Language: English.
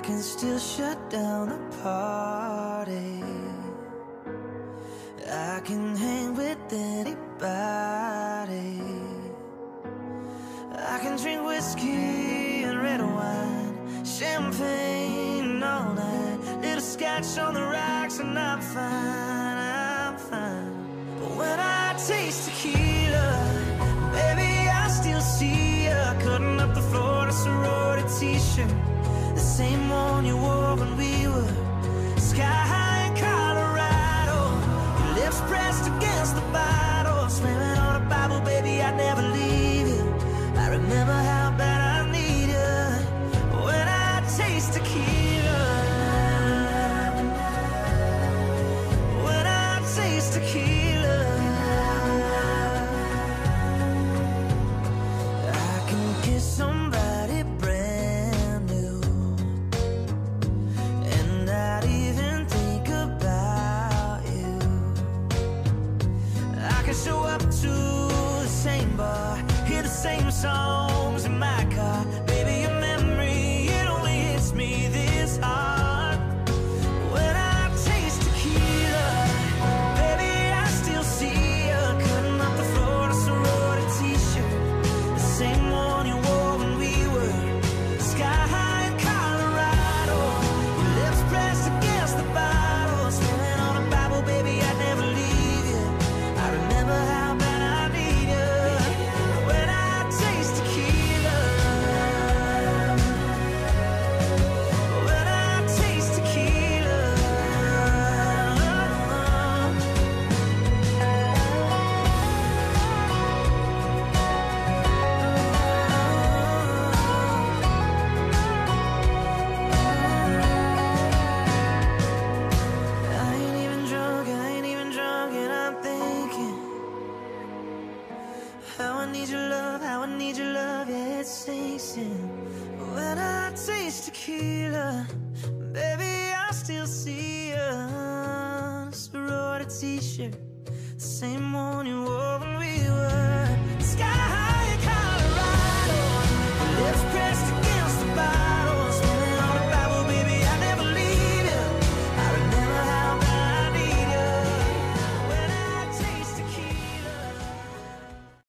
can still shut down the party. I can hang with anybody. I can drink whiskey and red wine, champagne all night, little scotch on the rocks, and I'm fine, I'm fine. But when I taste tequila, baby, I still see you cutting up the Florida sorority t-shirt, the same one you wore when we were sky high in Colorado. Your lips pressed against the bottle, slamming on a Bible, baby, I'd never leave you. I remember how bad I need you when I taste tequila. When I taste tequila, I can kiss somebody brand new and not even think about you. I can show up to the same bar, hear the same songs in my car. Baby, your memory, it only hits me this hard. When I taste tequila, baby, I still see you cutting up the Florida sorority t-shirt, the same one you wore when we were sky high in Colorado. Your lips pressed against the bottle, staring on a Bible, baby, I'd never leave you. I remember how bad I need you when I taste tequila. When I taste tequila. I ain't even drunk, and I'm thinking how I need your love, how I need your love, yeah, it sinks in. When I taste tequila, baby, I still see you, sorority t-shirt, the same one you